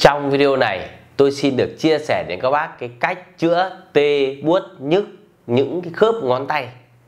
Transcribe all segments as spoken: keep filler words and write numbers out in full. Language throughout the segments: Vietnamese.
Trong video này tôi xin được chia sẻ đến các bác cái cách chữa tê buốt nhức những cái khớp ngón tay.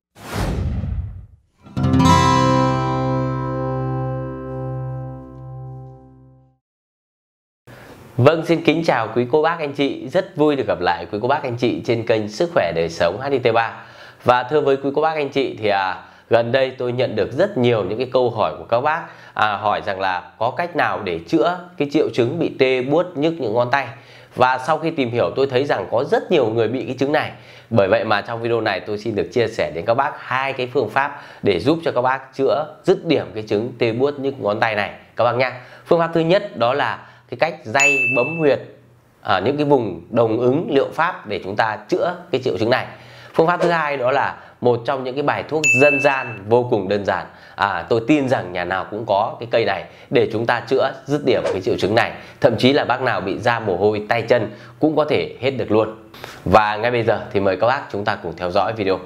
Vâng, xin kính chào quý cô bác anh chị, rất vui được gặp lại quý cô bác anh chị trên kênh Sức khỏe đời sống hát i tê ba. Và thưa với quý cô bác anh chị thì à, gần đây tôi nhận được rất nhiều những cái câu hỏi của các bác à, hỏi rằng là có cách nào để chữa cái triệu chứng bị tê buốt nhức những ngón tay. Và sau khi tìm hiểu tôi thấy rằng có rất nhiều người bị cái chứng này. Bởi vậy mà trong video này tôi xin được chia sẻ đến các bác hai cái phương pháp để giúp cho các bác chữa dứt điểm cái chứng tê buốt nhức ngón tay này các bác nha. Phương pháp thứ nhất đó là cái cách day bấm huyệt ở những cái vùng đồng ứng liệu pháp để chúng ta chữa cái triệu chứng này. Phương pháp thứ hai đó là một trong những cái bài thuốc dân gian vô cùng đơn giản. À, tôi tin rằng nhà nào cũng có cái cây này để chúng ta chữa dứt điểm cái triệu chứng này. Thậm chí là bác nào bị ra mồ hôi tay chân cũng có thể hết được luôn. Và ngay bây giờ thì mời các bác chúng ta cùng theo dõi video.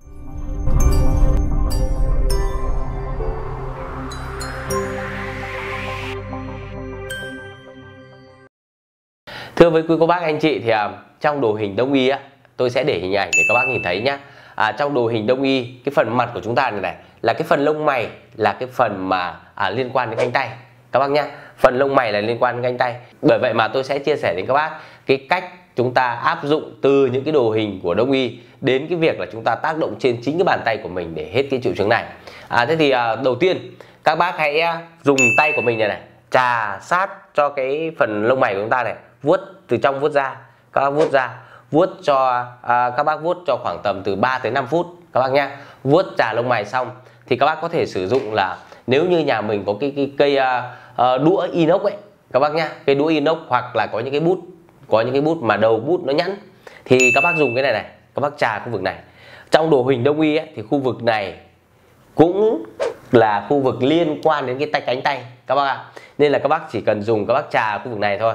Thưa với quý cô bác anh chị thì à, trong đồ hình đông y á, tôi sẽ để hình ảnh để các bác nhìn thấy nhá. À, trong đồ hình đông y, cái phần mặt của chúng ta này này là cái phần lông mày, là cái phần mà à, liên quan đến cánh tay các bác nhá. Phần lông mày là liên quan đến cánh tay. Bởi vậy mà tôi sẽ chia sẻ đến các bác cái cách chúng ta áp dụng từ những cái đồ hình của đông y đến cái việc là chúng ta tác động trên chính cái bàn tay của mình để hết cái triệu chứng này. À, thế thì à, đầu tiên các bác hãy à, dùng tay của mình này này chà sát cho cái phần lông mày của chúng ta này, vuốt từ trong vuốt ra, các bác vuốt ra, vuốt cho à, các bác vuốt cho khoảng tầm từ ba tới năm phút các bác nhá. Vuốt chà lông mày xong thì các bác có thể sử dụng là nếu như nhà mình có cái, cái cây à, à, đũa inox ấy các bác nhá, cây đũa inox hoặc là có những cái bút, có những cái bút mà đầu bút nó nhẵn thì các bác dùng cái này này, các bác chà khu vực này. Trong đồ hình đông y ấy, thì khu vực này cũng là khu vực liên quan đến cái tay cánh tay các bác ạ, nên là các bác chỉ cần dùng các bác chà khu vực này thôi.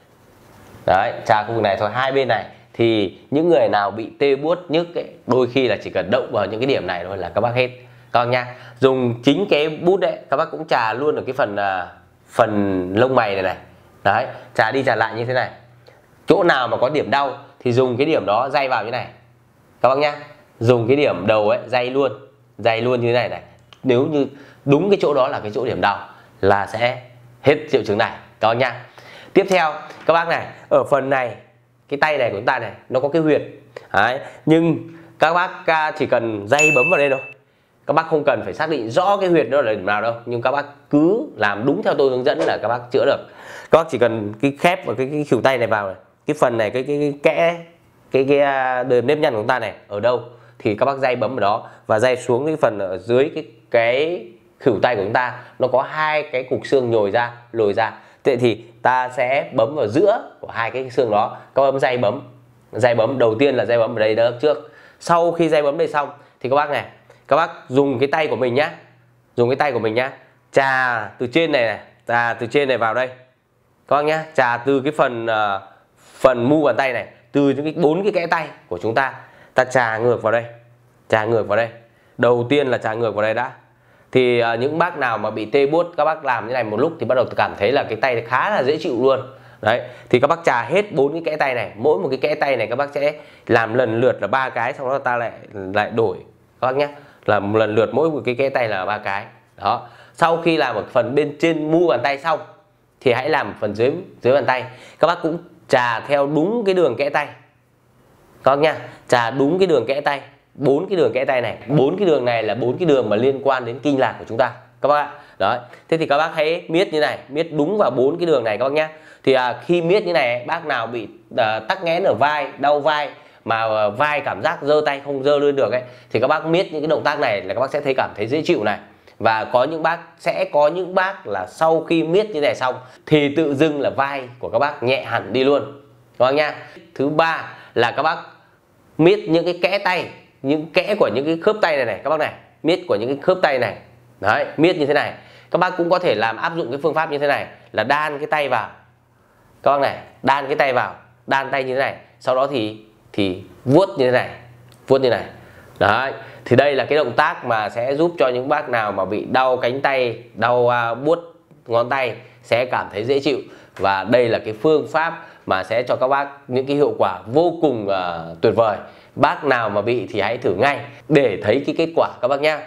Đấy, chà khu vực này thôi, hai bên này thì những người nào bị tê buốt nhức ấy, đôi khi là chỉ cần động vào những cái điểm này thôi là các bác hết các bác nha. Dùng chính cái bút đấy các bác cũng chà luôn ở cái phần uh, phần lông mày này này. Đấy, chà đi chà lại như thế này. Chỗ nào mà có điểm đau thì dùng cái điểm đó day vào như này các bác nhá. Dùng cái điểm đầu ấy day luôn, day luôn như thế này này. Nếu như đúng cái chỗ đó là cái chỗ điểm đau là sẽ hết triệu chứng này các bác nha. Tiếp theo các bác này, ở phần này cái tay này của chúng ta này nó có cái huyệt. Đấy, nhưng các bác chỉ cần day bấm vào đây thôi, các bác không cần phải xác định rõ cái huyệt đó là điểm nào đâu, nhưng các bác cứ làm đúng theo tôi hướng dẫn là các bác chữa được. Các bác chỉ cần cái khép vào cái, cái khuỷu tay này vào này, cái phần này cái cái, cái kẽ cái cái đường nếp nhăn của chúng ta này ở đâu thì các bác day bấm vào đó và day xuống cái phần ở dưới cái cái khuỷu tay của chúng ta, nó có hai cái cục xương nhồi ra lồi ra. Vậy thì ta sẽ bấm vào giữa của hai cái xương đó, các bấm day bấm, day bấm đầu tiên là day bấm ở đây đó trước. Sau khi day bấm đây xong thì các bác này, các bác dùng cái tay của mình nhá, dùng cái tay của mình nhá, chà từ trên này này, chà từ trên này vào đây, các bác nhá, chà từ cái phần uh, phần mu bàn tay này, từ những cái bốn cái kẽ tay của chúng ta, ta chà ngược vào đây, chà ngược vào đây. Đầu tiên là chà ngược vào đây đã. Thì uh, những bác nào mà bị tê buốt các bác làm như này một lúc thì bắt đầu cảm thấy là cái tay khá là dễ chịu luôn. Đấy, thì các bác chà hết bốn cái kẽ tay này, mỗi một cái kẽ tay này các bác sẽ làm lần lượt là ba cái, xong đó ta lại lại đổi các bác nhé, là một lần lượt mỗi một cái kẽ tay là ba cái. Đó. Sau khi làm một phần bên trên mu bàn tay xong thì hãy làm phần dưới dưới bàn tay. Các bác cũng chà theo đúng cái đường kẽ tay. Các bác nha, chà đúng cái đường kẽ tay, bốn cái đường kẽ tay này, bốn cái đường này là bốn cái đường mà liên quan đến kinh lạc của chúng ta các bác ạ. Đấy, thế thì các bác hãy miết như này, miết đúng vào bốn cái đường này các bác nhá. Thì à, khi miết như này, bác nào bị à, tắc nghẽn ở vai, đau vai mà à, vai cảm giác giơ tay không giơ lên được ấy, thì các bác miết những cái động tác này là các bác sẽ thấy cảm thấy dễ chịu này. Và có những bác sẽ có những bác là sau khi miết như này xong thì tự dưng là vai của các bác nhẹ hẳn đi luôn các bác nha. Thứ ba là các bác miết những cái kẽ tay, những kẽ của những cái khớp tay này này các bác này, miết của những cái khớp tay này. Đấy, miết như thế này. Các bác cũng có thể làm áp dụng cái phương pháp như thế này là đan cái tay vào. Các bác này, đan cái tay vào, đan tay như thế này, sau đó thì thì vuốt như thế này, vuốt như này. Đấy, thì đây là cái động tác mà sẽ giúp cho những bác nào mà bị đau cánh tay, đau uh, buốt ngón tay sẽ cảm thấy dễ chịu. Và đây là cái phương pháp mà sẽ cho các bác những cái hiệu quả vô cùng uh, tuyệt vời. Bác nào mà bị thì hãy thử ngay để thấy cái kết quả các bác nhé.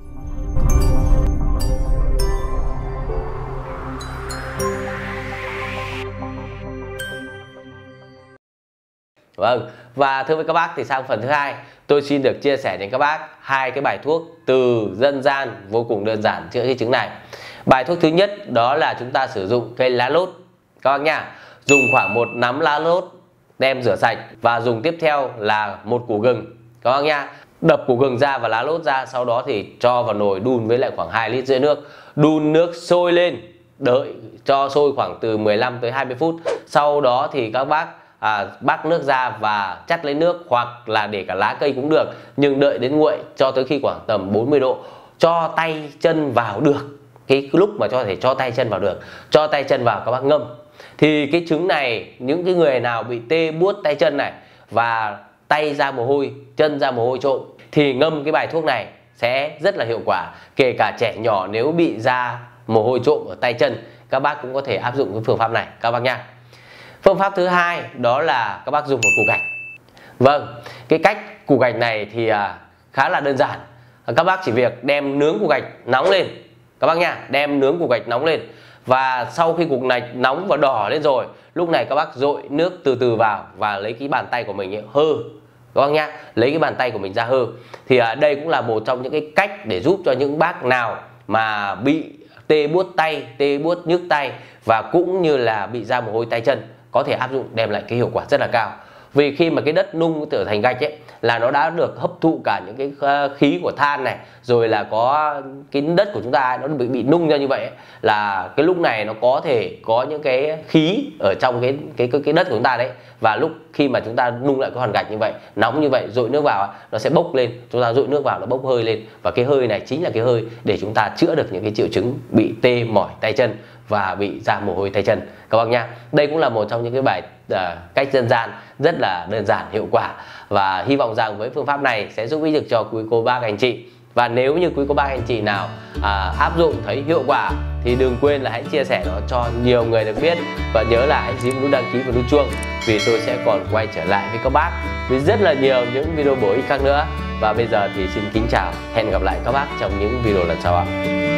Vâng, và thưa với các bác thì sang phần thứ hai, tôi xin được chia sẻ đến các bác hai cái bài thuốc từ dân gian vô cùng đơn giản chữa cái chứng này. Bài thuốc thứ nhất đó là chúng ta sử dụng cây lá lốt các bác nha. Dùng khoảng một nắm lá lốt đem rửa sạch và dùng tiếp theo là một củ gừng các bác nha. Đập củ gừng ra và lá lốt ra, sau đó thì cho vào nồi đun với lại khoảng hai lít rưỡi nước. Đun nước sôi lên, đợi cho sôi khoảng từ mười lăm tới hai mươi phút. Sau đó thì các bác À, bắc nước ra và chắt lấy nước, hoặc là để cả lá cây cũng được, nhưng đợi đến nguội cho tới khi khoảng tầm bốn mươi độ, cho tay chân vào được. Cái lúc mà cho thể cho tay chân vào được, cho tay chân vào các bác ngâm. Thì cái chứng này, những cái người nào bị tê buốt tay chân này và tay ra mồ hôi, chân ra mồ hôi trộm thì ngâm cái bài thuốc này sẽ rất là hiệu quả. Kể cả trẻ nhỏ nếu bị ra mồ hôi trộm ở tay chân, các bác cũng có thể áp dụng cái phương pháp này các bác nha. Phương pháp thứ hai đó là các bác dùng một củ gạch. Vâng, cái cách củ gạch này thì à, khá là đơn giản. Các bác chỉ việc đem nướng củ gạch nóng lên các bác nha, đem nướng củ gạch nóng lên. Và sau khi củ gạch nóng và đỏ lên rồi, lúc này các bác dội nước từ từ vào và lấy cái bàn tay của mình ấy, hơ các bác nha, lấy cái bàn tay của mình ra hơ. Thì à, đây cũng là một trong những cái cách để giúp cho những bác nào mà bị tê buốt tay, tê buốt nhức tay và cũng như là bị ra mồ hôi tay chân có thể áp dụng, đem lại cái hiệu quả rất là cao. Vì khi mà cái đất nung trở thành gạch ấy là nó đã được hấp thụ cả những cái khí của than này, rồi là có cái đất của chúng ta nó bị bị nung ra như vậy ấy, là cái lúc này nó có thể có những cái khí ở trong cái cái cái, cái đất của chúng ta đấy. Và lúc khi mà chúng ta nung lại cái hòn gạch như vậy, nóng như vậy, dội nước vào nó sẽ bốc lên, chúng ta dội nước vào nó bốc hơi lên, và cái hơi này chính là cái hơi để chúng ta chữa được những cái triệu chứng bị tê mỏi tay chân và bị ra mồ hôi tay chân các bác nha. Đây cũng là một trong những cái bài uh, cách dân gian rất là đơn giản hiệu quả, và hy vọng rằng với phương pháp này sẽ giúp ích được cho quý cô bác anh chị. Và nếu như quý cô bác anh chị nào à, áp dụng thấy hiệu quả thì đừng quên là hãy chia sẻ nó cho nhiều người được biết, và nhớ là hãy bấm nút đăng ký và nút chuông, vì tôi sẽ còn quay trở lại với các bác với rất là nhiều những video bổ ích khác nữa. Và bây giờ thì xin kính chào, hẹn gặp lại các bác trong những video lần sau ạ.